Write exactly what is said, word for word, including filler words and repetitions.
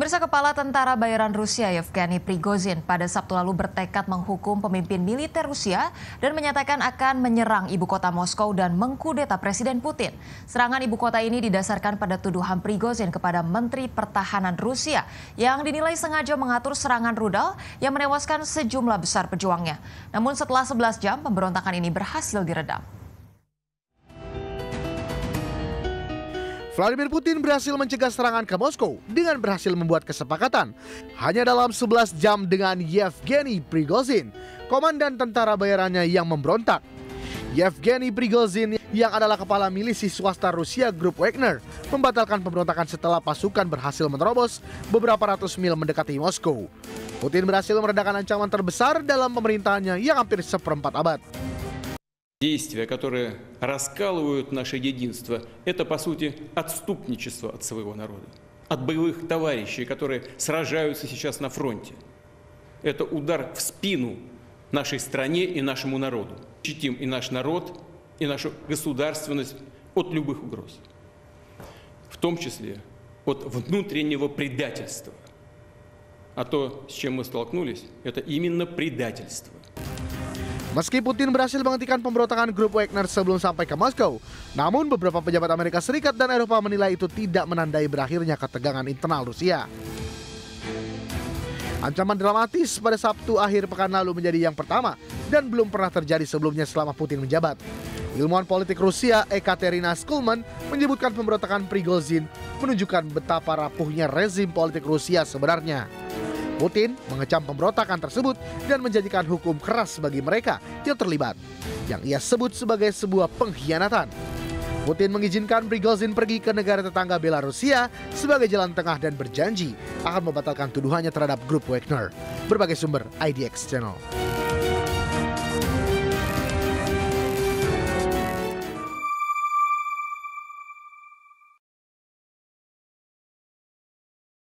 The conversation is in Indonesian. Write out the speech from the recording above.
Pemirsa, Kepala Tentara Bayaran Rusia Yevgeny Prigozhin pada Sabtu lalu bertekad menghukum pemimpin militer Rusia dan menyatakan akan menyerang ibu kota Moskow dan mengkudeta Presiden Putin. Serangan ibu kota ini didasarkan pada tuduhan Prigozhin kepada Menteri Pertahanan Rusia yang dinilai sengaja mengatur serangan rudal yang menewaskan sejumlah besar pejuangnya. Namun setelah sebelas jam, pemberontakan ini berhasil diredam. Vladimir Putin berhasil mencegah serangan ke Moskow dengan berhasil membuat kesepakatan hanya dalam sebelas jam dengan Yevgeny Prigozhin, komandan tentara bayarannya yang memberontak. Yevgeny Prigozhin yang adalah kepala milisi swasta Rusia grup Wagner membatalkan pemberontakan setelah pasukan berhasil menerobos beberapa ratus mil mendekati Moskow. Putin berhasil meredakan ancaman terbesar dalam pemerintahannya yang hampir seperempat abad. Действия, которые раскалывают наше единство, это, по сути, отступничество от своего народа, от боевых товарищей, которые сражаются сейчас на фронте. Это удар в спину нашей стране и нашему народу. Защитим и наш народ, и нашу государственность от любых угроз, в том числе от внутреннего предательства. А то, с чем мы столкнулись, это именно предательство. Meski Putin berhasil menghentikan pemberontakan grup Wagner sebelum sampai ke Moskow, namun beberapa pejabat Amerika Serikat dan Eropa menilai itu tidak menandai berakhirnya ketegangan internal Rusia. Ancaman dramatis pada Sabtu akhir pekan lalu menjadi yang pertama dan belum pernah terjadi sebelumnya selama Putin menjabat. Ilmuwan politik Rusia Ekaterina Skulman menyebutkan pemberontakan Prigozhin menunjukkan betapa rapuhnya rezim politik Rusia sebenarnya. Putin mengecam pemberontakan tersebut dan menjadikan hukum keras bagi mereka yang terlibat, yang ia sebut sebagai sebuah pengkhianatan. Putin mengizinkan Prigozhin pergi ke negara tetangga Belarusia sebagai jalan tengah dan berjanji akan membatalkan tuduhannya terhadap grup Wagner. Berbagai sumber I D X Channel.